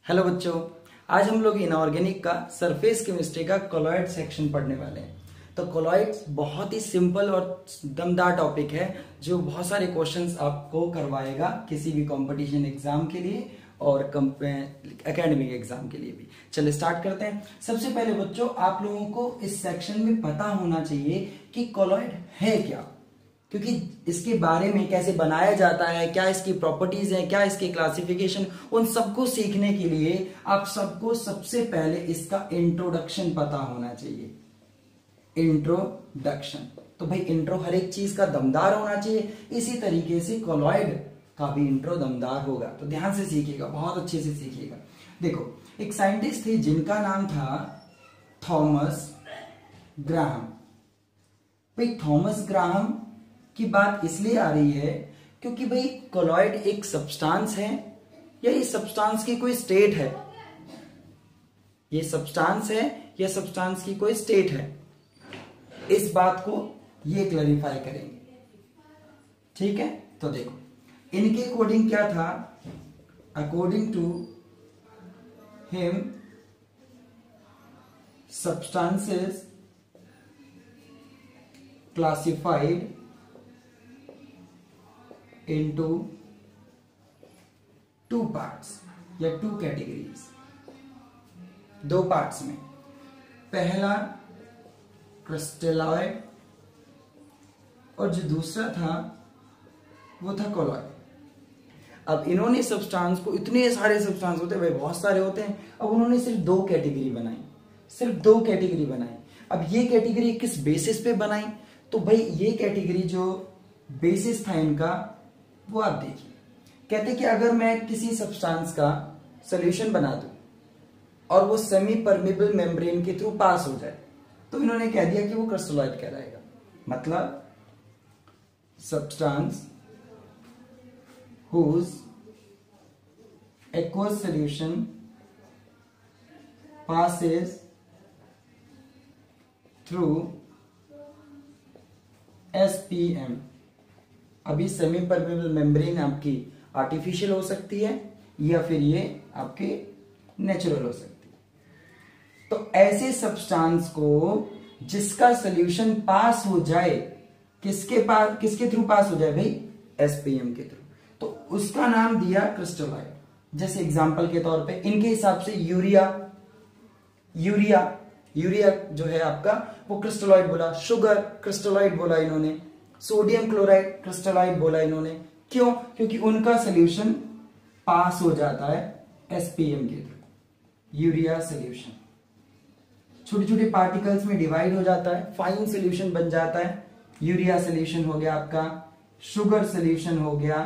Hello बच्चों, आज हम लोग इनऑर्गेनिक का सरफेस केमिस्ट्री का कोलॉइड सेक्शन पढ़ने वाले हैं। तो कोलॉइड बहुत ही सिंपल और दमदार टॉपिक है जो बहुत सारे क्वेश्चंस आपको करवाएगा किसी भी कंपटीशन एग्जाम के लिए और एकेडमिक एग्जाम के लिए भी। चलिए स्टार्ट करते हैं। सबसे पहले बच्चों, आप लोगों को इस सेक्शन में पता होना चाहिए कि कोलॉइड है क्या, क्योंकि इसके बारे में कैसे बनाया जाता है, क्या इसकी प्रॉपर्टीज है, क्या इसकी क्लासिफिकेशन, उन सबको सीखने के लिए आप सबको सबसे पहले इसका इंट्रोडक्शन पता होना चाहिए। इंट्रोडक्शन, तो भाई इंट्रो हर एक चीज का दमदार होना चाहिए, इसी तरीके से कोलॉइड का भी इंट्रो दमदार होगा। तो ध्यान से सीखिएगा, बहुत अच्छे से सीखिएगा। देखो, एक साइंटिस्ट थे जिनका नाम था थॉमस ग्राहम। भाई थॉमस ग्राहम की बात इसलिए आ रही है क्योंकि भाई कोलॉइड एक सब्सटेंस है या ये सब्सटेंस की कोई स्टेट है, ये सब्सटेंस है या सब्सटेंस की कोई स्टेट है, इस बात को ये क्लैरिफाई करेंगे। ठीक है, तो देखो इनके अकॉर्डिंग क्या था, according to him substances classified into two parts या two categories, दो पार्ट्स में। पहला क्रिस्टलॉइड और जो दूसरा था वो था कोलॉइड। अब इन्होंने सब्सटेंस को, इतने सारे सब्सटेंस होते हैं भाई, बहुत सारे होते हैं, अब उन्होंने सिर्फ दो कैटेगरी बनाई, सिर्फ दो कैटेगरी बनाई। अब ये कैटेगरी किस बेसिस पे बनाई, तो भाई ये कैटेगरी जो बेसिस था इनका वो आप देखिए। कहते कि अगर मैं किसी सब्सटेंस का सॉल्यूशन बना दूं और वो सेमी परमेबल मेम्ब्रेन के थ्रू पास हो जाए तो इन्होंने कह दिया कि वो क्रिस्टलॉइड कहलाएगा। मतलब substance whose aqueous solution passes through SPM। अभी सेमी परमेबल मेम्ब्रेन आपकी आर्टिफिशियल हो सकती है या फिर ये आपके नेचुरल हो सकती है। तो ऐसे सब्सटेंस को जिसका सॉल्यूशन पास हो जाए, किसके थ्रू पास हो जाए भाई, एसपीएम के थ्रू, तो उसका नाम दिया क्रिस्टलॉइड। जैसे एग्जांपल के तौर पे इनके हिसाब से यूरिया जो है आपका वो क्रिस्टलॉइड बोला, शुगर क्रिस्टलॉइड बोला इन्होंने, सोडियम क्लोराइड क्रिस्टलॉइड बोला इन्होंने। क्यों? क्योंकि उनका सॉल्यूशन पास हो जाता है एसपीएम के थ्रू। यूरिया सॉल्यूशन छोटे छोटे पार्टिकल्स में डिवाइड हो जाता है, फाइन सॉल्यूशन बन जाता है। यूरिया सॉल्यूशन हो गया आपका, शुगर सॉल्यूशन हो गया,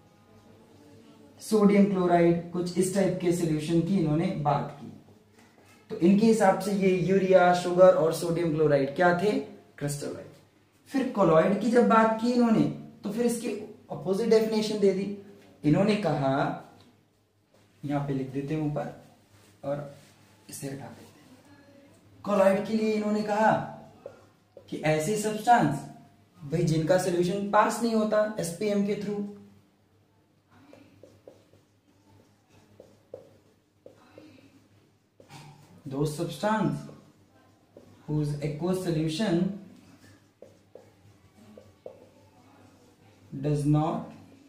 सोडियम क्लोराइड, कुछ इस टाइप के सॉल्यूशन की इन्होंने बात की। तो इनके हिसाब से ये यूरिया, शुगर और सोडियम क्लोराइड क्या थे, क्रिस्टलॉइड। फिर कोलॉइड की जब बात की इन्होंने तो फिर इसकी अपोजिट डेफिनेशन दे दी। इन्होंने कहा, यहां पे लिख देते हैं ऊपर और इसे हटा देते हैं। कोलॉइड के लिए इन्होंने कहा कि ऐसे सब्सटेंस भाई जिनका सॉल्यूशन पास नहीं होता एसपीएम के through, those substance whose aqueous solution does not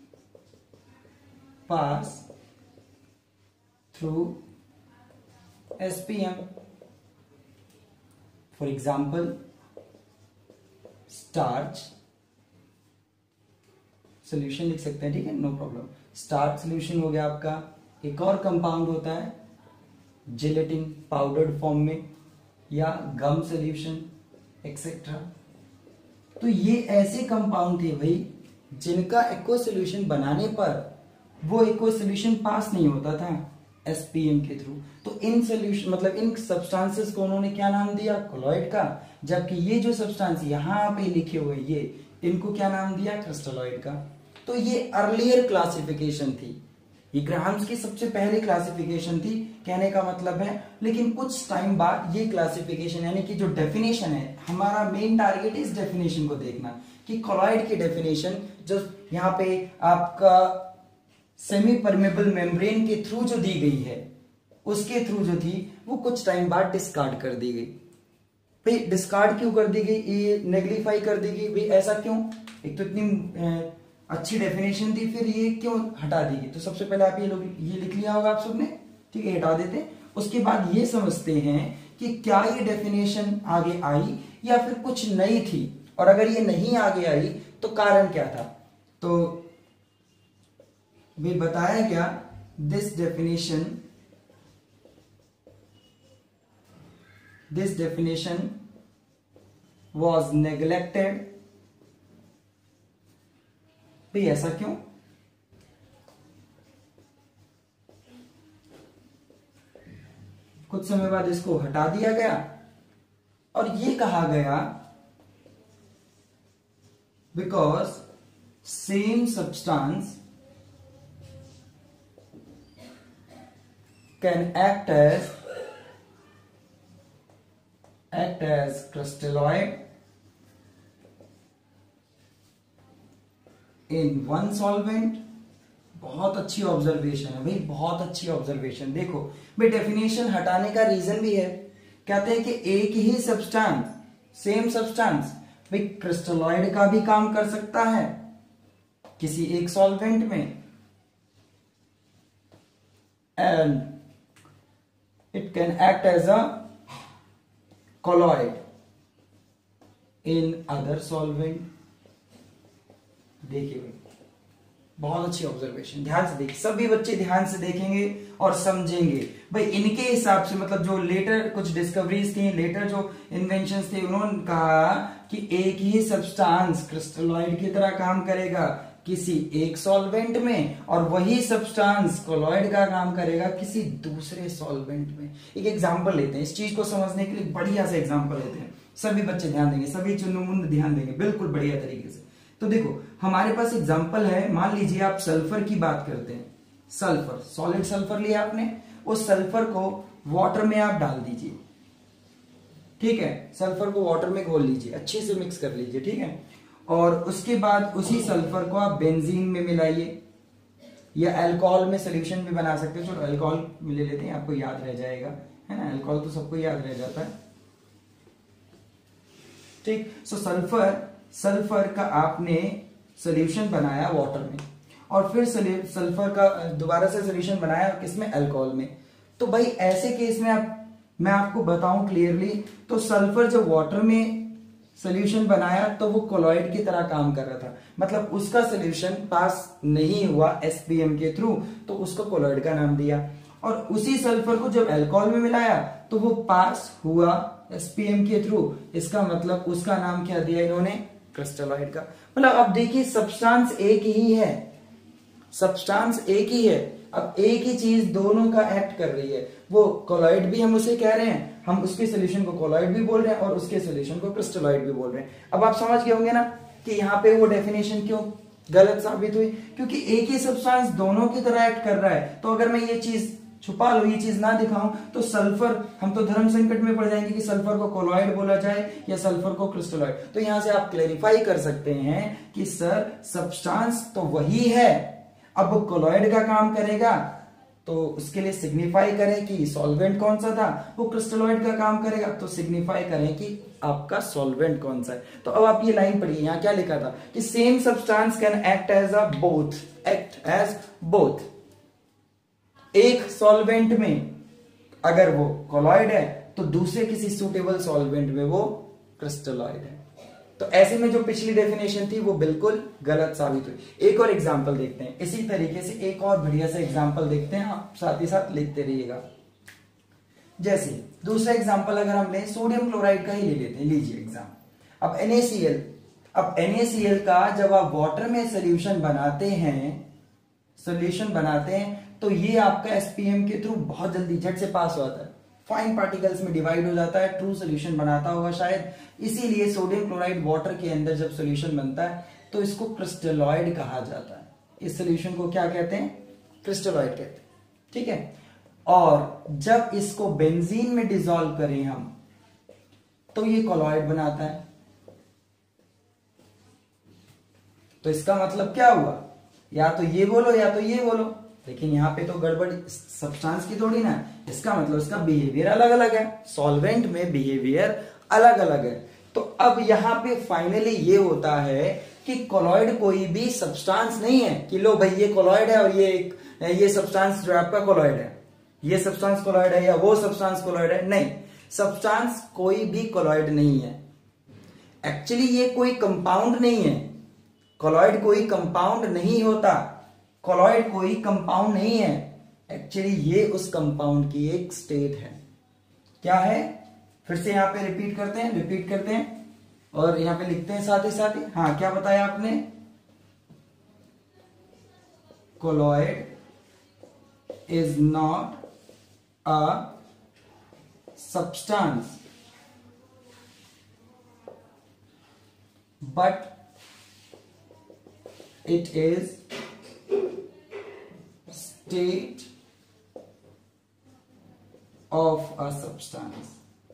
pass through SPM। For example, starch solution लिख सकते हैं, ठीक है, नो प्रॉब्लम। स्टार्च सॉल्यूशन हो गया आपका। एक और कंपाउंड होता है जेलेटिन पाउडर्ड फॉर्म में, या गम सॉल्यूशन एक्सेट्रा। तो ये ऐसे कंपाउंड थे भाई जिनका एक्वा सॉल्यूशन बनाने पर वो एक्वा सॉल्यूशन पास नहीं होता था एसपीएम के थ्रू। तो इन सॉल्यूशन मतलब इन सब्सटेंसेस को उन्होंने क्या नाम दिया, कोलॉइड का। जबकि ये जो सब्सटेंस यहां पे लिखे हुए ये, इनको क्या नाम दिया, क्रिस्टलॉइड का। तो ये अर्लियर क्लासिफिकेशन थी, ये ग्राहम्स की सबसे पहले क्लासिफिकेशन थी, कहने का मतलब है। लेकिन कुछ टाइम बाद ये क्लासिफिकेशन यानी कि जो डेफिनेशन है, हमारा मेन टारगेट इस डेफिनेशन को देखना कि कोलॉइड की डेफिनेशन जो यहाँ पे आपका सेमी परमेबल मेम्ब्रेन के थ्रू जो दी गई है, उसके थ्रू जो थी वो कुछ टाइम बाद डिस्कार्ड कर दी गई। भाई डिस्कार्ड क्यों कर दी गई, ये नेग्लिफाई कर दी गई, भाई ऐसा क्यों? एक तो इतनी अच्छी डेफिनेशन थी, फिर ये क्यों हटा दी गई? तो सबसे पहले आप ये लिख लिया होगा आप सबने, ठीक है, हटा देते हैं। उसके बाद ये समझते हैं कि क्या ये डेफिनेशन आगे आई या फिर कुछ नई थी, और अगर ये नहीं आगे आई तो कारण क्या था। तो भी बताया गया दिस डेफिनेशन was neglected। भाई ऐसा क्यों? कुछ समय बाद इसको हटा दिया गया और ये कहा गया because same substance can act as crystalloid in one solvent। बहुत अच्छी ऑब्जर्वेशन है भाई, बहुत अच्छी ऑब्जर्वेशन। देखो भाई डेफिनेशन हटाने का रीजन भी है, कहते हैं कि एक ही सब्सटेंस, सेम सब्सटेंस भाई क्रिस्टलॉइड का भी काम कर सकता है किसी एक सॉल्वेंट में, and it can act as a colloid in other solvent। देखिए भाई बहुत अच्छी ऑब्जर्वेशन, ध्यान से देखिए, सभी बच्चे ध्यान से देखेंगे और समझेंगे। भाई इनके हिसाब से मतलब जो लेटर कुछ डिस्कवरीज थी, लेटर जो इन्वेंशंस थे, उन्होंने कहा कि एक ही सब्सटेंस क्रिस्टलॉइड की तरह काम करेगा किसी एक सॉल्वेंट में, और वही सब्सटेंस कोलॉइड का काम करेगा किसी दूसरे सॉल्वेंट में। एक एग्जांपल लेते हैं इस चीज को समझने के लिए, बढ़िया से एग्जांपल लेते हैं। सभी बच्चे ध्यान देंगे, सभी चुन्नू ध्यान देंगे बिल्कुल बढ़िया तरीके से। तो देखो हमारे पास एग्जांपल है, मान लीजिए आप सल्फर की बात करते हैं। सल्फर, सॉलिड सल्फर लिया आपने, उस सल्फर को वाटर में आप डाल दीजिए, ठीक है, सल्फर को वाटर में घोल लीजिए, अच्छे से मिक्स कर लीजिए, ठीक है, और उसके बाद उसी सल्फर को आप बेंजीन में मिलाइए, या अल्कोहल में सोल्यूशन भी बना सकते हैं। चलो अल्कोहल में ले लेते हैं, आपको याद रह जाएगा, है ना, अल्कोहल तो सबको याद रह जाता है, ठीक। सो सल्फर का आपने सोल्यूशन बनाया वाटर में, और फिर सल्फर का दोबारा से सोल्यूशन बनाया किसमें, अल्कोहल में। तो भाई ऐसे केस में मैं आपको बताऊं क्लियरली, तो सल्फर जब वाटर में सोल्यूशन बनाया तो वो कोलॉइड की तरह काम कर रहा था, मतलब उसका सोल्यूशन पास नहीं हुआ एसपीएम के थ्रू, तो उसको कोलॉइड का नाम दिया। और उसी सल्फर को जब अल्कोहल में मिलाया तो वो पास हुआ एसपीएम के थ्रू, इसका मतलब उसका नाम क्या दिया इन्होंने, क्रिस्टलॉइड का। मतलब अब देखिए सब्सटेंस एक ही है, सब्सटेंस एक ही है, अब एक ही चीज दोनों का एक्ट कर रही है। वो कोलॉइड भी हम उसे कह रहे हैं, हम उसके सोल्यूशन को कोलॉइड भी बोल रहे हैं, और उसके सोल्यूशन को क्रिस्टलॉइड भी बोल रहे हैं। अब आप समझ गए होंगे ना कि यहाँ पे वो डेफिनेशन क्यों गलत साबित हुई, क्योंकि एक ही सब्सटेंस दोनों की तरह एक्ट कर रहा है। तो अगर मैं ये चीज छुपा लूं, ये चीज ना दिखाऊं, तो सल्फर, हम तो धर्म संकट में पड़ जाएंगे कि सल्फर को कोलॉइड बोला जाए या सल्फर को क्रिस्टलॉइड। तो यहां से आप क्लैरिफाई कर सकते हैं कि सर सब्सटेंस तो वही है, अब वो कोलॉइड का काम करेगा, तो उसके लिए सिग्निफाई करें कि सॉल्वेंट कौन सा था, वो क्रिस्टलॉइड का काम करेगा, तो सिग्निफाई करें कि आपका सॉल्वेंट कौन सा है। तो अब आप ये लाइन पढ़िए, यहां क्या लिखा था कि same substance can act as both, एक सॉल्वेंट में अगर वो कोलॉइड है तो दूसरे किसी सुटेबल सॉल्वेंट में वो क्रिस्टलॉइड है। तो ऐसे में जो पिछली डेफिनेशन थी वो बिल्कुल गलत साबित हुई। एक और एग्जांपल देखते हैं, इसी तरीके से एक और बढ़िया सा एग्जांपल देखते हैं, आप साथ ही साथ लिखते रहिएगा। जैसे दूसरा एग्जांपल अगर हम लें, सोडियम क्लोराइड का ही ले लेते हैं, लीजिए एग्जाम। अब NaCl का जब आप वाटर में सोल्यूशन बनाते हैं तो ये आपका एसपीएम के थ्रू बहुत जल्दी झट से पास हो जाता है, फाइन पार्टिकल्स में डिवाइड हो जाता है, ट्रू सोल्यूशन बनाता होगा शायद, इसीलिए सोडियम क्लोराइड वाटर के अंदर जब सोल्यूशन बनता है तो इसको क्रिस्टलॉइड कहा जाता है। इस सोल्यूशन को क्या कहते हैं, क्रिस्टलॉइड कहते हैं, ठीक है। और जब इसको बेंजीन में डिसॉल्व करें हम तो ये कोलॉइड बनाता है। तो इसका मतलब क्या हुआ, या तो ये बोलो या तो ये बोलो, लेकिन यहाँ पे तो गड़बड़ सब्सटेंस की थोड़ी ना, इसका मतलब इसका बिहेवियर अलग अलग है, सॉल्वेंट में बिहेवियर अलग अलग है। तो अब यहाँ पे फाइनली ये होता है कि कोलॉइड कोई भी सब्सटेंस नहीं है कि लो भाई ये कोलॉइड है और ये सब्सटेंस जो आपका कोलॉइड है, ये सब्सटेंस कोलॉइड है या वो सब्सटेंस कोलॉइड है। नहीं, सब्सटेंस कोई भी कोलॉइड नहीं है। एक्चुअली ये कोई कंपाउंड नहीं है, कोलॉइड कोई कंपाउंड नहीं होता, कोलॉइड कोई कंपाउंड नहीं है। एक्चुअली ये उस कंपाउंड की एक स्टेट है। क्या है, फिर से यहां पे रिपीट करते हैं और यहां पे लिखते हैं साथ ही। हाँ, क्या बताया आपने, colloid is not a substance but it is state of a substance।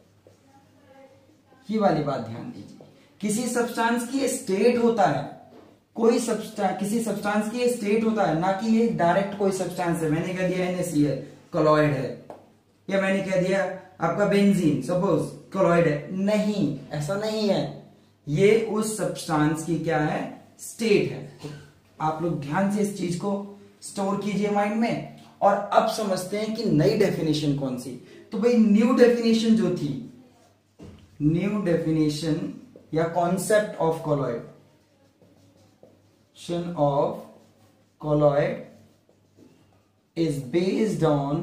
ये वाली बात ध्यान दीजिए, किसी सब्सटेंस की स्टेट होता है, कोई किसी सब्सटेंस की स्टेट होता है, ना कि ये डायरेक्ट कोई सब्सटेंस है। मैंने कह दिया NaCl कोलॉइड है, या मैंने कह दिया आपका बेंजीन सपोज कोलॉइड है। नहीं, ऐसा नहीं है, ये उस सब्सटेंस की क्या है, स्टेट है। तो आप लोग ध्यान से इस चीज को स्टोर कीजिए माइंड में। और अब समझते हैं कि नई डेफिनेशन कौन सी। तो भाई न्यू डेफिनेशन जो थी, न्यू डेफिनेशन या concept of colloid, is based on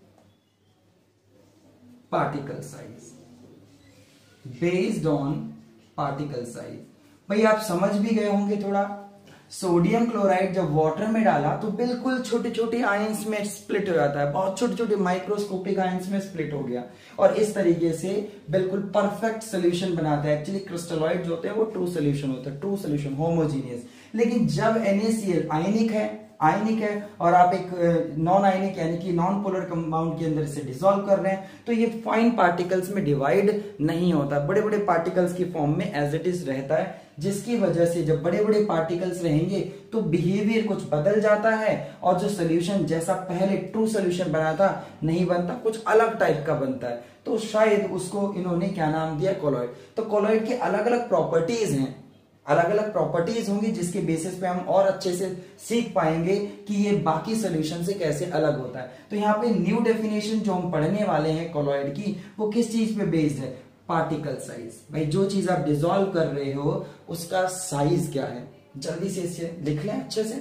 particle size, based on particle size. भाई आप समझ भी गए होंगे थोड़ा, सोडियम क्लोराइड जब वाटर में डाला तो बिल्कुल छोटे छोटे आयंस में स्प्लिट हो जाता है, बहुत छोटे छोटे माइक्रोस्कोपिक आयंस में स्प्लिट हो गया और इस तरीके से बिल्कुल परफेक्ट सोल्यूशन बनाता है। एक्चुअली क्रिस्टलॉइड जो होते हैं वो ट्रू सोल्यूशन होता है, ट्रू सोल्यूशन होमोजीनियस। लेकिन जब NaCl आयनिक है और आप एक नॉन आयनिक यानी कि नॉन पोलर कंपाउंड के अंदर से डिसॉल्व कर रहे हैं, तो ये फाइन पार्टिकल्स में डिवाइड नहीं होता, बड़े बड़े पार्टिकल्स की फॉर्म में एज इट इज रहता है, जिसकी वजह से जब बड़े बड़े पार्टिकल्स रहेंगे तो बिहेवियर कुछ बदल जाता है और जो सोल्यूशन जैसा पहले ट्रू सोल्यूशन बना था नहीं बनता, कुछ अलग टाइप का बनता है। तो शायद उसको इन्होंने क्या नाम दिया, कोलॉइड। तो कोलॉइड के अलग अलग प्रॉपर्टीज हैं, अलग अलग प्रॉपर्टीज होंगी जिसके बेसिस पे हम और अच्छे से सीख पाएंगे कि ये बाकी सोल्यूशन से कैसे अलग होता है। तो यहाँ पे न्यू डेफिनेशन जो हम पढ़ने वाले हैं कोलॉइड की, वो किस चीज पे बेस्ड है, पार्टिकल साइज। भाई जो चीज आप डिसॉल्व कर रहे हो उसका साइज क्या है, जल्दी से इसे लिख लें अच्छे से।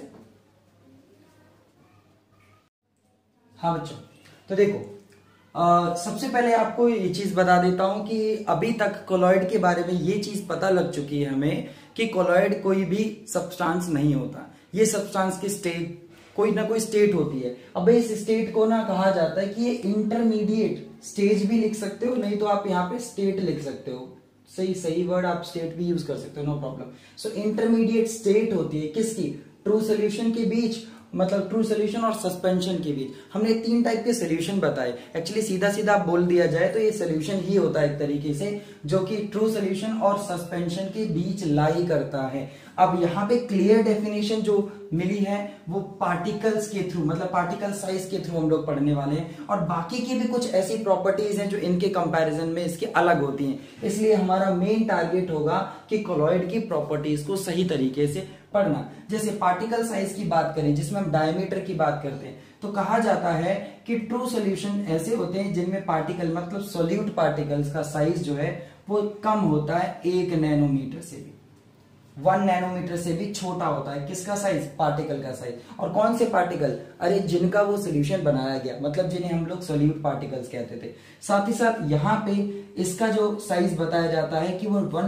हाँ बच्चों, तो देखो सबसे पहले आपको ये चीज बता देता हूं कि अभी तक कोलॉइड के बारे में ये चीज पता लग चुकी है हमें कि कोलॉइड कोई भी सब्सटेंस नहीं होता। ये सब्सटेंस की स्टेट कोई ना कोई स्टेट होती है। अब इस स्टेट को ना कहा जाता है कि ये इंटरमीडिएट स्टेज भी लिख सकते हो, नहीं तो आप यहाँ पे स्टेट लिख सकते हो, सही वर्ड आप स्टेट भी यूज कर सकते हो, no problem. So intermediate state होती है किसकी, ट्रू सोल्यूशन के बीच, मतलब ट्रू सोल्यूशन और सस्पेंशन के बीच। हमने 3 टाइप के सोल्यूशन बताए। एक्चुअली सीधा सीधा बोल दिया जाए तो ये सोल्यूशन ही होता है एक तरीके से, जो कि ट्रू सोल्यूशन और सस्पेंशन के बीच लाई करता है। अब यहाँ पे क्लियर डेफिनेशन जो मिली है वो पार्टिकल्स के थ्रू, मतलब पार्टिकल साइज के थ्रू हम लोग पढ़ने वाले हैं, और बाकी की भी कुछ ऐसी प्रॉपर्टीज हैं जो इनके कंपैरिजन में इसके अलग होती हैं। इसलिए हमारा मेन टारगेट होगा कि कोलॉइड की प्रॉपर्टीज को सही तरीके से पढ़ना। जैसे पार्टिकल साइज की बात करें, जिसमें हम डायमीटर की बात करते हैं, तो कहा जाता है कि ट्रू सोल्यूशन ऐसे होते हैं जिनमें पार्टिकल मतलब सोल्यूट पार्टिकल्स का साइज जो है वो कम होता है 1 नैनोमीटर से भी, 1 नैनोमीटर से भी छोटा होता है। किसका साइज, पार्टिकल का साइज। और कौन से पार्टिकल, अरे जिनका वो सोल्यूशन बनाया गया, मतलब जिन्हें हम लोग सोल्यूट पार्टिकल्स कहते थे। साथ ही साथ यहाँ पे इसका जो साइज बताया जाता है कि वो 1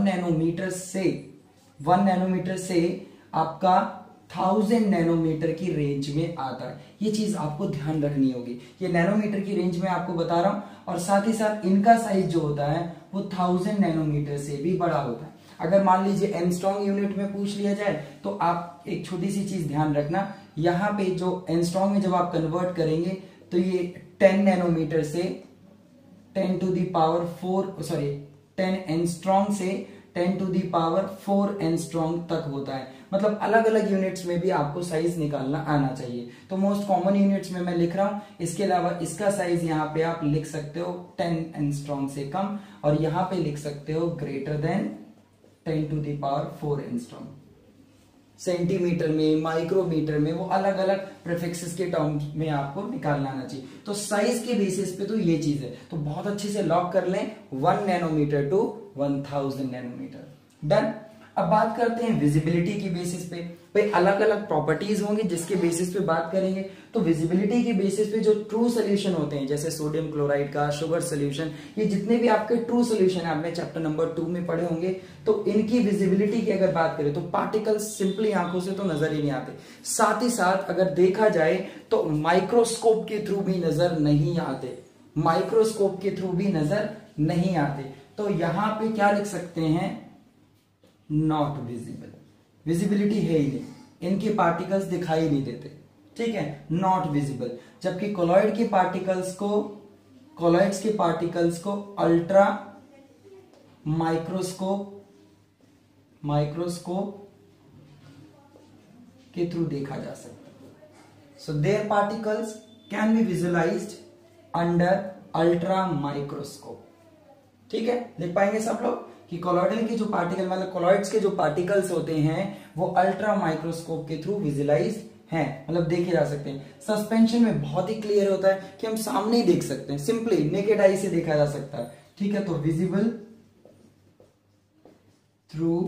नैनोमीटर से आपका 1000 नैनोमीटर की रेंज में आता है। ये चीज आपको ध्यान रखनी होगी, ये नैनोमीटर की रेंज में आपको बता रहा हूं। और साथ ही साथ इनका साइज जो होता है वो 1000 नैनोमीटर से भी बड़ा होता है। अगर मान लीजिए एंगस्ट्रॉम यूनिट में पूछ लिया जाए तो आप एक छोटी सी चीज ध्यान रखना, यहाँ पे जो एंगस्ट्रॉम में जब आप कन्वर्ट करेंगे तो ये 10 नैनोमीटर से 10 एंगस्ट्रॉम से 10 टू दी पावर 4 एंगस्ट्रॉम तक होता है। मतलब अलग अलग यूनिट्स में भी आपको साइज निकालना आना चाहिए। तो मोस्ट कॉमन यूनिट्स में मैं लिख रहा हूं, इसके अलावा इसका साइज यहाँ पे आप लिख सकते हो 10 एंगस्ट्रॉम से कम, और यहाँ पे लिख सकते हो greater than 10 to the power 4 angstrom. Centimetre में, माइक्रोमीटर में, वो अलग अलग प्रीफिक्सेस के टर्म्स में आपको निकालना आना चाहिए। तो साइज के बेसिस पे तो ये चीज है, तो बहुत अच्छे से लॉक कर लें 1 नैनोमीटर टू 1000 नैनोमीटर। डन। अब बात करते हैं विजिबिलिटी की बेसिस पे। भाई अलग अलग प्रॉपर्टीज होंगी जिसके बेसिस पे बात करेंगे। तो विजिबिलिटी के बेसिस पे जो ट्रू सोल्यूशन होते हैं, जैसे सोडियम क्लोराइड का, शुगर सोल्यूशन, ये जितने भी आपके ट्रू सोल्यूशन आपने चैप्टर नंबर 2 में पढ़े होंगे, तो इनकी विजिबिलिटी की अगर बात करें तो पार्टिकल्स सिंपली आंखों से तो नजर ही नहीं आते, साथ ही साथ अगर देखा जाए तो माइक्रोस्कोप के थ्रू भी नजर नहीं आते, माइक्रोस्कोप के थ्रू भी नजर नहीं आते। तो यहां पे क्या लिख सकते हैं, नॉट विजिबल। विजिबिलिटी है ही नहीं, इनके पार्टिकल्स दिखाई नहीं देते, ठीक है, नॉट विजिबल। जबकि कोलॉइड के पार्टिकल्स को, कोलॉइड्स के पार्टिकल्स को अल्ट्रा माइक्रोस्कोप के थ्रू देखा जा सकता है। So their particles can be visualised under ultra microscope. ठीक है, लिख पाएंगे सब लोग कि कोलॉइडल के जो पार्टिकल, मतलब कोलॉइड्स के जो पार्टिकल्स होते हैं वो अल्ट्रा माइक्रोस्कोप के थ्रू विजुअलाइज हैं, मतलब देखे जा सकते हैं। सस्पेंशन में बहुत ही क्लियर होता है कि हम सामने ही देख सकते हैं, सिंपली नेकेड आई से देखा जा सकता है। ठीक है, तो विजिबल थ्रू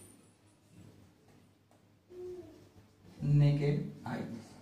नेकेड आई।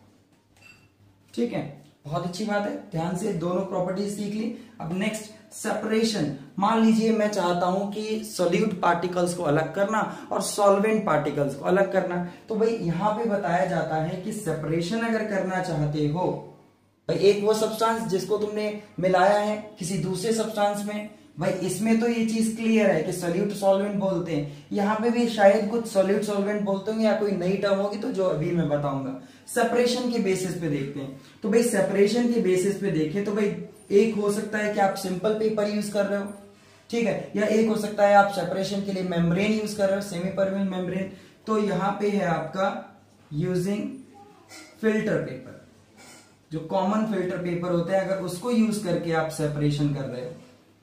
ठीक है, बहुत अच्छी बात है, ध्यान से दोनों प्रॉपर्टीज सीख ली। अब नेक्स्ट सेपरेशन। मान लीजिए मैं चाहता हूं कि सोल्यूट पार्टिकल्स को अलग करना और सॉल्वेंट पार्टिकल्स को अलग करना, तो भाई यहां पे बताया जाता है कि सेपरेशन अगर करना चाहते हो, भाई एक वो सब्सटेंस जिसको तुमने मिलाया है किसी दूसरे सब्सटेंस में, भाई इसमें तो ये चीज क्लियर है कि सोल्यूट सॉल्वेंट बोलते हैं, यहाँ पे भी शायद कुछ सोल्यूट सॉल्वेंट बोलते होंगे या कोई नई टर्म होगी तो जो अभी मैं बताऊंगा। सेपरेशन के बेसिस पे देखते हैं, तो भाई सेपरेशन के बेसिस पे देखें तो भाई एक हो सकता है कि आप सिंपल पेपर यूज कर रहे हो, ठीक है, या एक हो सकता है आप सेपरेशन के लिए मेम्ब्रेन यूज कर रहे हो, सेमी परमेबल मेम्ब्रेन। तो यहां पे है आपका यूजिंग फिल्टर पेपर, जो कॉमन फिल्टर पेपर होता है, अगर उसको यूज करके आप सेपरेशन कर रहे हो,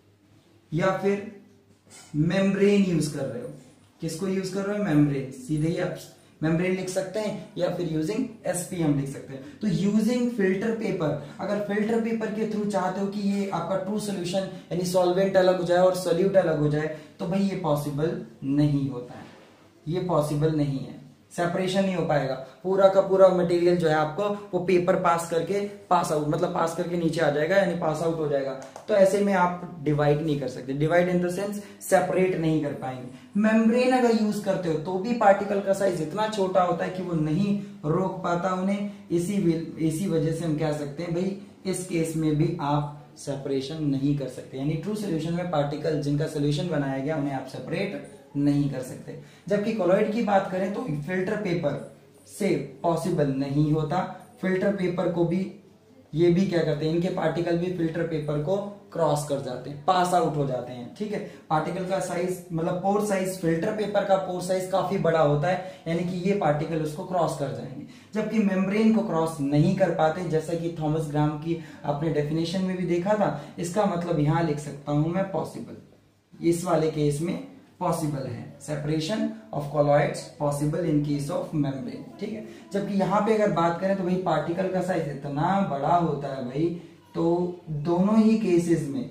या फिर मेम्ब्रेन यूज कर रहे हो। किसको यूज कर रहे हो, मेम्ब्रेन, सीधे ही आप मेम्ब्रेन लिख सकते हैं, या फिर यूजिंग एसपीएम लिख सकते हैं। तो यूजिंग फिल्टर पेपर, अगर फिल्टर पेपर के थ्रू चाहते हो कि ये आपका ट्रू सोल्यूशन यानी सॉल्वेंट अलग हो जाए और सोल्यूट अलग हो जाए, तो भाई ये पॉसिबल नहीं होता है, ये पॉसिबल नहीं है, सेपरेशन नहीं हो पाएगा। पूरा का पूरा मटेरियल जो है आपको वो पेपर पास करके पास आउट, मतलब पास करके नीचे आ जाएगा, यानी पास आउट हो जाएगा। तो ऐसे में आप डिवाइड नहीं कर सकते, divide in the sense separate नहीं कर पाएंगे। मेम्ब्रेन अगर यूज करते हो तो भी पार्टिकल का साइज इतना छोटा होता है कि वो नहीं रोक पाता उन्हें, इसी वजह से हम कह सकते हैं भाई इस केस में भी आप सेपरेशन नहीं कर सकते, यानी ट्रू सोल्यूशन में पार्टिकल जिनका सोल्यूशन बनाया गया उन्हें आप सेपरेट नहीं कर सकते। जबकि कोलॉइड की बात करें तो फिल्टर पेपर से पॉसिबल नहीं होता। फिल्टर पेपर को भी ये भी क्या करते हैं, इनके पार्टिकल भी फिल्टर पेपर को क्रॉस कर जाते हैं, पास आउट हो जाते हैं। ठीक है, पार्टिकल का साइज, मतलब पोर साइज, फिल्टर पेपर का पोर साइज काफी बड़ा होता है, यानी कि ये पार्टिकल उसको क्रॉस कर जाएंगे, जबकि मेम्ब्रेन को क्रॉस नहीं कर पाते, जैसा कि थॉमस ग्राम की आपने डेफिनेशन में भी देखा था। इसका मतलब यहां लिख सकता हूं मैं पॉसिबल, इस वाले केस में पॉसिबल है separation of colloids, possible in case of membrane. ठीक है, जबकि यहां पे अगर बात करें तो भाई पार्टिकल का साइज इतना बड़ा होता है भाई, तो दोनों ही केसेस में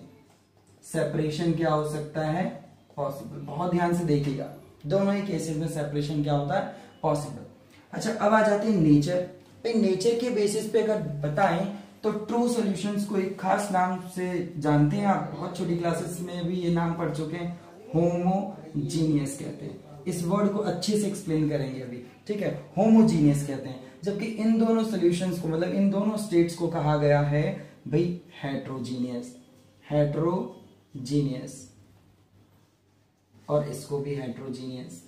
सेपरेशन क्या हो सकता है, पॉसिबल। बहुत ध्यान से देखिएगा, दोनों ही केसेस में सेपरेशन क्या होता है, पॉसिबल। अच्छा, अब आ जाते हैं नेचर पे। नेचर के बेसिस पे अगर बताएं तो ट्रू सॉल्यूशंस को एक खास नाम से जानते हैं आप, बहुत छोटी क्लासेस में भी ये नाम पढ़ चुके हैं, होमोजीनियस कहते हैं। इस वर्ड को अच्छे से एक्सप्लेन करेंगे अभी, ठीक है, होमोजीनियस कहते हैं। जबकि इन दोनों सॉल्यूशंस को, मतलब इन दोनों स्टेट्स को कहा गया है भाई हेट्रोजीनियस, हेट्रोजीनियस, और इसको भी हेट्रोजीनियस,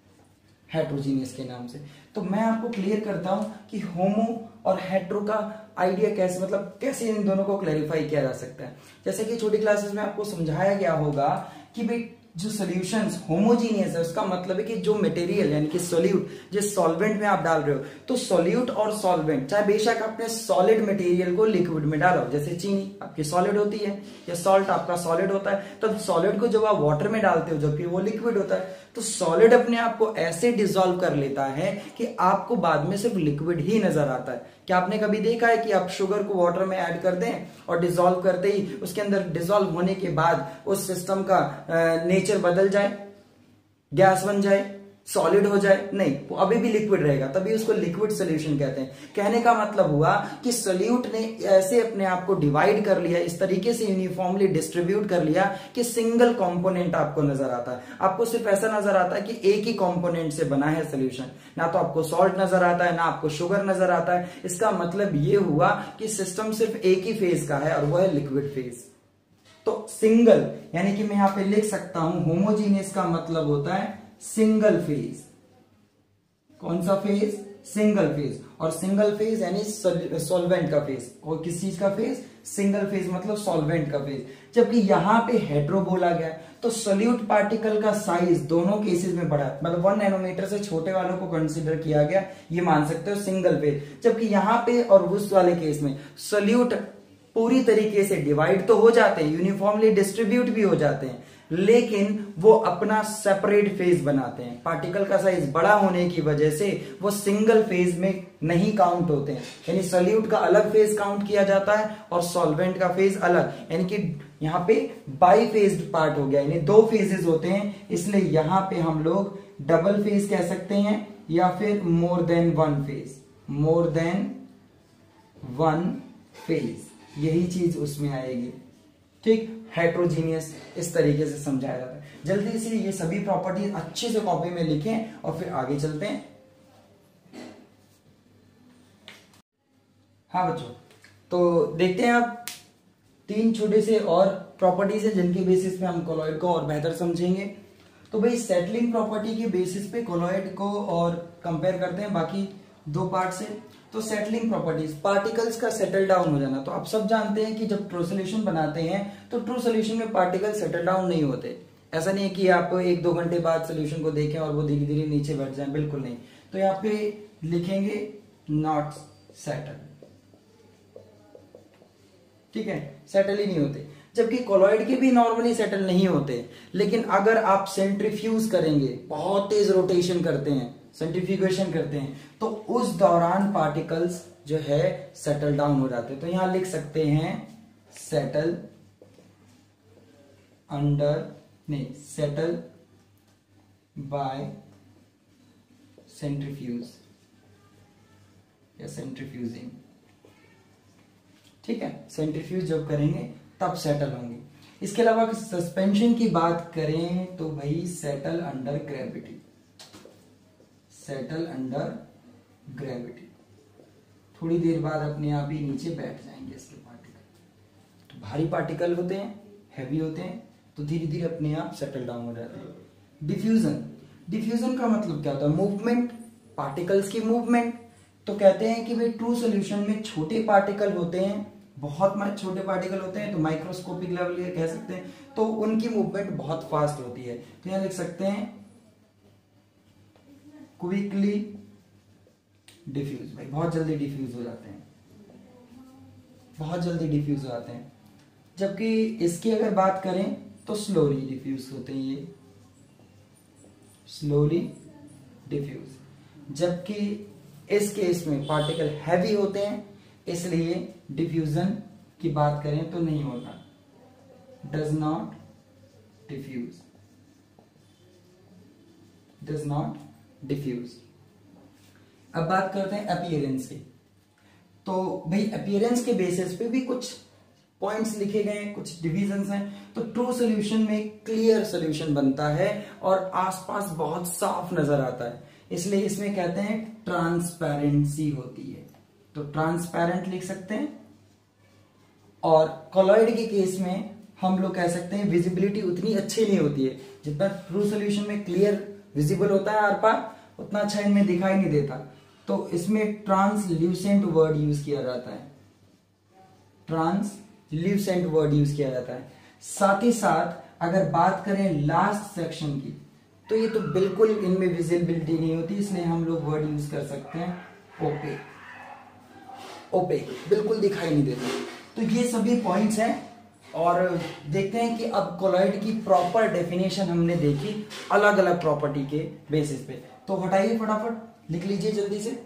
हेट्रोजीनियस के नाम से। तो मैं आपको क्लियर करता हूं कि होमो और हेट्रो का आइडिया कैसे, मतलब कैसे इन दोनों को क्लैरिफाई किया जा सकता है। जैसे कि छोटी क्लासेस में आपको समझाया गया होगा कि भाई जो सॉल्यूशंस होमोजीनियस है उसका मतलब है कि जो मटेरियल यानी कि सॉल्यूट जिस सॉल्वेंट में आप डाल रहे हो, तो सॉल्यूट और सॉल्वेंट चाहे बेशक आपने सॉलिड मटेरियल को लिक्विड में डालो, जैसे चीनी आपकी सॉलिड होती है या सॉल्ट आपका सॉलिड होता है, तो सॉलिड को जब आप वाटर में डालते हो जबकि वो लिक्विड होता है, तो सॉलिड अपने आप को ऐसे डिसॉल्व कर लेता है कि आपको बाद में सिर्फ लिक्विड ही नजर आता है। क्या आपने कभी देखा है कि आप शुगर को वाटर में ऐड कर दें और डिसॉल्व करते ही उसके अंदर डिसॉल्व होने के बाद उस सिस्टम का नेचर बदल जाए, गैस बन जाए, सॉलिड हो जाए? नहीं, वो अभी भी लिक्विड रहेगा, तभी उसको लिक्विड सोल्यूशन कहते हैं। कहने का मतलब हुआ कि सोल्यूट ने ऐसे अपने आप को डिवाइड कर लिया, इस तरीके से यूनिफॉर्मली डिस्ट्रीब्यूट कर लिया कि सिंगल कंपोनेंट आपको नजर आता है। आपको सिर्फ ऐसा नजर आता है कि एक ही कंपोनेंट से बना है सोल्यूशन, ना तो आपको सॉल्ट नजर आता है ना आपको शुगर नजर आता है। इसका मतलब ये हुआ कि सिस्टम सिर्फ एक ही फेज का है और वह है लिक्विड फेज। तो सिंगल यानी कि मैं यहां पे लिख सकता हूं होमोजीनियस का मतलब होता है सिंगल फेज। कौन सा फेज? Single phase. और सिंगल फेज यानी सॉल्वेंट का फेज। और किस चीज का फेज? सिंगल फेज मतलब सॉल्वेंट का फेज। जबकि यहां पे हेट्रो बोला गया तो सोल्यूट पार्टिकल का साइज दोनों केसेस में बड़ा, मतलब 1 नैनोमीटर से छोटे वालों को कंसीडर किया गया, ये मान सकते हो सिंगल फेज। जबकि यहां पे और उस वाले केस में सोल्यूट पूरी तरीके से डिवाइड तो हो जाते हैं, यूनिफॉर्मली डिस्ट्रीब्यूट भी हो जाते हैं, लेकिन वो अपना सेपरेट फेज बनाते हैं। पार्टिकल का साइज बड़ा होने की वजह से वो सिंगल फेज में नहीं काउंट होते हैं, यानी सोल्यूट का अलग फेज काउंट किया जाता है और सॉल्वेंट का फेज अलग, यानी कि यहाँ पे बाई फेज्ड पार्ट हो गया, यानी 2 फेजेस होते हैं, इसलिए यहां पे हम लोग डबल फेज कह सकते हैं या फिर more than 1 phase. More than 1 phase यही चीज उसमें आएगी। ठीक, हेट्रोजीनियस इस तरीके से समझाया जाता है। जल्दी से ये सभी प्रॉपर्टीज अच्छे से कॉपी में लिखें और फिर आगे चलते हैं। हाँ बच्चों, तो देखते हैं आप 3 छोटे से और प्रॉपर्टीज है जिनके बेसिस पे हम कोलॉइड को और बेहतर समझेंगे। तो भाई सेटलिंग प्रॉपर्टी के बेसिस पे कोलॉइड को और कंपेयर करते हैं बाकी 2 पार्ट से। तो सेटलिंग प्रॉपर्टीज, पार्टिकल्स का सेटल डाउन हो जाना। तो आप सब जानते हैं कि जब ट्रू सोल्यूशन बनाते हैं तो ट्रू सोल्यूशन में पार्टिकल सेटल डाउन नहीं होते। ऐसा नहीं है कि आप 1-2 घंटे बाद सोल्यूशन को देखें और वो धीरे धीरे नीचे बैठ जाए, बिल्कुल नहीं। तो यहाँ पे लिखेंगे नॉट सेटल, ठीक है, सेटल ही नहीं होते। जबकि कोलॉइड के भी नॉर्मली सेटल नहीं होते, लेकिन अगर आप सेंट्रीफ्यूज करेंगे, बहुत तेज रोटेशन करते हैं, सेंट्रीफ्यूगेशन करते हैं, तो उस दौरान पार्टिकल्स जो है सेटल डाउन हो जाते हैं। तो यहां लिख सकते हैं सेटल अंडर, नहीं, सेटल बाय सेंट्रीफ्यूज या सेंट्रीफ्यूजिंग, ठीक है। सेंट्रीफ्यूज जब करेंगे तब सेटल होंगे। इसके अलावा सस्पेंशन की बात करें तो भाई settle under gravity, settle under gravity, थोड़ी देर बाद अपने आप ही नीचे बैठ जाएंगे इसके पार्टिकल। तो भारी पार्टिकल होते हैं, हैवी होते हैं, तो धीरे धीरे अपने आप सेटल डाउन हो जाते हैं। डिफ्यूजन, डिफ्यूजन का मतलब क्या होता है? मूवमेंट, पार्टिकल्स की मूवमेंट। तो कहते हैं कि भाई ट्रू सोल्यूशन में छोटे पार्टिकल होते हैं, बहुत छोटे पार्टिकल होते हैं, तो माइक्रोस्कोपिक लेवल ये कह सकते हैं, तो उनकी मूवमेंट बहुत फास्ट होती है। तो यहां लिख सकते हैं क्विकली डिफ्यूज, भाई बहुत जल्दी डिफ्यूज हो जाते हैं, बहुत जल्दी डिफ्यूज हो जाते हैं। जबकि इसकी अगर बात करें तो स्लोली डिफ्यूज होते हैं, ये स्लोली डिफ्यूज। जबकि इस केस में पार्टिकल हैवी होते हैं, इसलिए डिफ्यूजन की बात करें तो नहीं होता, does not diffuse, does not diffuse. अब बात करते हैं अपीयरेंस की। तो भाई अपीयरेंस के बेसिस पे भी कुछ पॉइंट्स लिखे गए हैं, कुछ डिविजन्स हैं। तो ट्रू सोल्यूशन में क्लियर सोल्यूशन बनता है और आसपास बहुत साफ नजर आता है, इसलिए इसमें कहते हैं ट्रांसपेरेंसी होती है, तो ट्रांसपेरेंट लिख सकते हैं। और कोलॉइड के केस में हम लोग कह सकते हैं विजिबिलिटी उतनी अच्छी नहीं होती है, जितना ट्रू सोल्यूशन में क्लियर विजिबल होता है आर पार, उतना अच्छा इनमें दिखाई नहीं देता। तो इसमें ट्रांसल्यूसेंट वर्ड यूज किया जाता है, ट्रांसल्यूसेंट वर्ड यूज किया जाता है। साथ ही साथ अगर बात करें लास्ट सेक्शन की, तो ये तो बिल्कुल इनमें विजिबिलिटी नहीं होती, इसलिए हम लोग वर्ड यूज कर सकते हैं ओपेक। ओपेक बिल्कुल दिखाई नहीं देता। तो ये सभी पॉइंट्स हैं और देखते हैं कि अब कोलॉइड की प्रॉपर डेफिनेशन हमने देखी अलग अलग प्रॉपर्टी के बेसिस पे। तो हटाइए फटाफट, लिख लीजिए जल्दी से।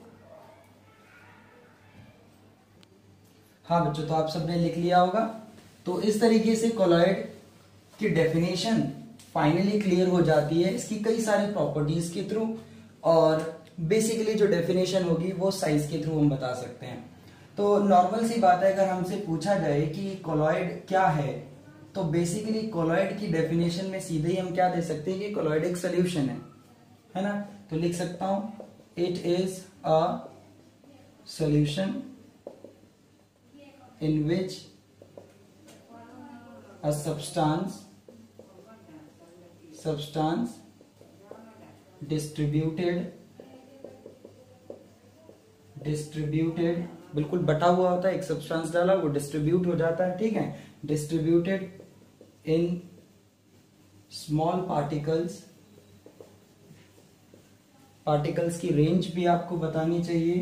हाँ बच्चों, तो आप सबने लिख लिया होगा। तो इस तरीके से कोलॉइड की डेफिनेशन फाइनली क्लियर हो जाती है इसकी कई सारी प्रॉपर्टीज के थ्रू, और बेसिकली जो डेफिनेशन होगी वो साइज के थ्रू हम बता सकते हैं। तो नॉर्मल सी बात है, अगर हमसे पूछा जाए कि कोलॉइड क्या है, तो बेसिकली कोलॉइड की डेफिनेशन में सीधे ही हम क्या दे सकते हैं कि कोलॉइड एक सोल्यूशन है ना। तो लिख सकता हूं it is a solution in which a substance distributed बिल्कुल बटा हुआ होता है, एक सब्सटेंस डाला वो डिस्ट्रीब्यूट हो जाता है, ठीक है। डिस्ट्रीब्यूटेड इन स्मॉल पार्टिकल्स की रेंज भी आपको बतानी चाहिए।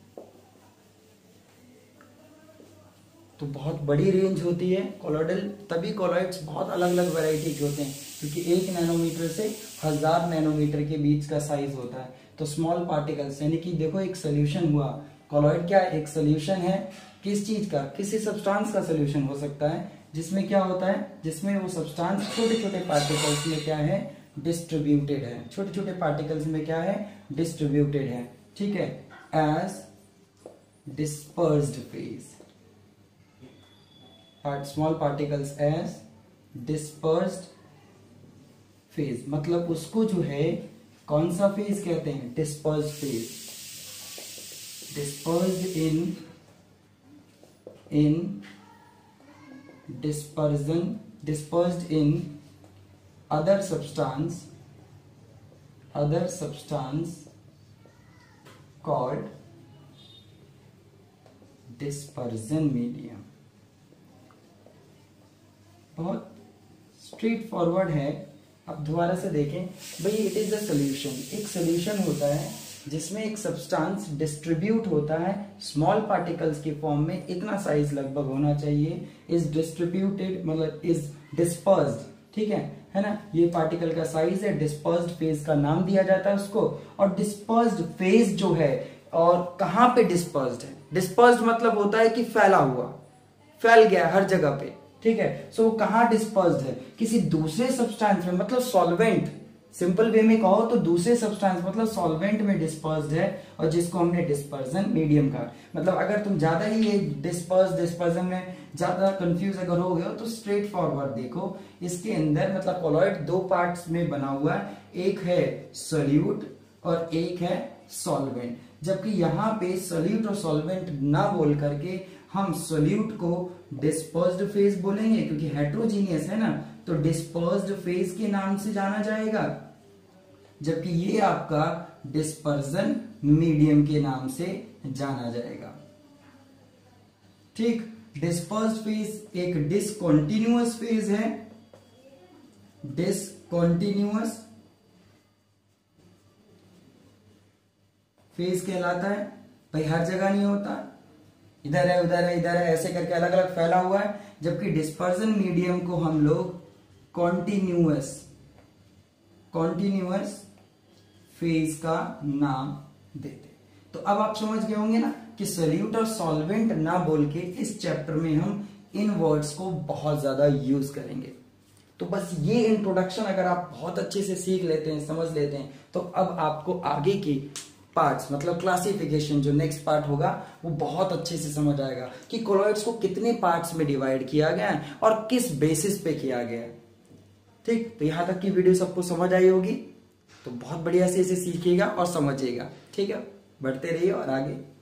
तो बहुत बड़ी रेंज होती है कोलॉइडल, तभी कोलॉइड्स बहुत अलग अलग वैरायटी के होते हैं, क्योंकि 1 नैनोमीटर से 1000 नैनोमीटर के बीच का साइज होता है। तो स्मॉल पार्टिकल्स यानी कि देखो एक सोल्यूशन हुआ, कोलॉइड क्या एक सोल्यूशन है किस चीज का, किसी सब्सटेंस का सोल्यूशन हो सकता है जिसमें क्या होता है, जिसमें वो सब्सटेंस छोटे छोटे पार्टिकल्स में क्या है डिस्ट्रीब्यूटेड है, छोटे छोटे पार्टिकल्स में क्या है डिस्ट्रीब्यूटेड है, ठीक है। As dispersed phase, small particles as dispersed phase, मतलब उसको जो है कौन सा फेज कहते हैं, dispersed phase. Dispersed in dispersion, dispersed in other substance called dispersion medium। बहुत स्ट्रेट फॉरवर्ड है। अब दोबारा से देखें भाई, इट इज अ सोल्यूशन, एक सोल्यूशन होता है जिसमें एक सब्सटेंस डिस्ट्रीब्यूट होता है स्मॉल पार्टिकल्स के फॉर्म में, इतना साइज लगभग होना चाहिए, इज डिस्ट्रीब्यूटेड मतलब इज डिस्पर्स्ड, ठीक है ना। ये पार्टिकल का साइज है, डिस्पर्स्ड फेज का नाम दिया जाता है उसको। और डिस्पर्स्ड फेज जो है, और कहां पे डिस्पर्स्ड है, डिस्पर्स्ड मतलब होता है कि फैला हुआ, फैल गया हर जगह पे, ठीक है। सो वो कहां डिस्पर्स्ड है, किसी दूसरे सब्सटेंस में, मतलब सॉल्वेंट, सिंपल वे में कहो तो दूसरे सब्सटेंस मतलब सॉल्वेंट में डिस्पर्स्ड है, और जिसको हमने डिस्पर्जन मीडियम कहा। मतलब अगर तुम ज्यादा ही ये डिस्पर्जन में ज्यादा कंफ्यूज अगर हो गए हो तो स्ट्रेट फॉरवर्ड देखो, इसके अंदर मतलब कोलॉइड 2 पार्ट्स में बना हुआ है, एक है सोल्यूट और एक है सॉल्वेंट। जबकि यहाँ पे सोल्यूट और सॉल्वेंट ना बोल करके हम सोल्यूट को डिस्पर्स्ड फेज बोलेंगे, क्योंकि हेट्रोजीनियस है ना, तो डिस्पर्स्ड फेज के नाम से जाना जाएगा, जबकि ये आपका डिस्पर्जन मीडियम के नाम से जाना जाएगा, ठीक। डिस्पर्स्ड फेज एक डिसकंटिन्यूअस फेज है, डिसकंटिन्यूअस फेज कहलाता है। भाई हर जगह नहीं होता, इधर है उधर है इधर है, ऐसे करके अलग अलग फैला हुआ है। जबकि डिस्पर्जन मीडियम को हम लोग कॉन्टिन्यूअस फेज का नाम देते। तो अब आप समझ गए होंगे ना कि सोल्यूट और सॉल्वेंट ना बोल के इस चैप्टर में हम इन वर्ड्स को बहुत ज्यादा यूज करेंगे। तो बस ये इंट्रोडक्शन अगर आप बहुत अच्छे से सीख लेते हैं, समझ लेते हैं, तो अब आपको आगे की पार्ट्स मतलब क्लासिफिकेशन जो नेक्स्ट पार्ट होगा वो बहुत अच्छे से समझ आएगा कि कोलॉइड्स को कितने पार्ट्स में डिवाइड किया गया है और किस बेसिस पे किया गया है, ठीक। तो यहां तक की वीडियो सबको समझ आई होगी, तो बहुत बढ़िया से इसे सीखिएगा और समझिएगा, ठीक है। बढ़ते रहिए और आगे